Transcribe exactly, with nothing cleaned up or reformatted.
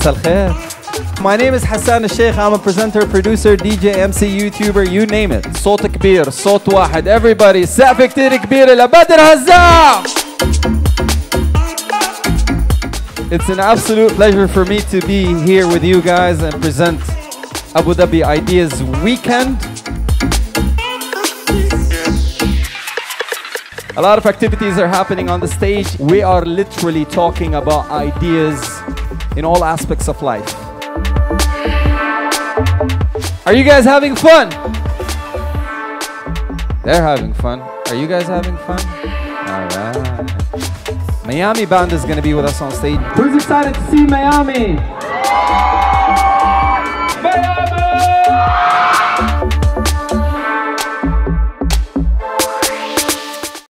مساء الخير. My name is Hassan Al-Sheikh. I'm a presenter, producer, D J, M C, YouTuber, you name it. صوت كبير، صوت واحد. Everybody, سقف كتير كبير لبدر هزاع. It's an absolute pleasure for me to be here with you guys and present Abu Dhabi Ideas Weekend. A lot of activities are happening on the stage. We are literally talking about ideas in all aspects of life. Are you guys having fun? They're having fun. Are you guys having fun? All right. Miami Band is going to be with us on stage. Who's excited to see Miami? Miami!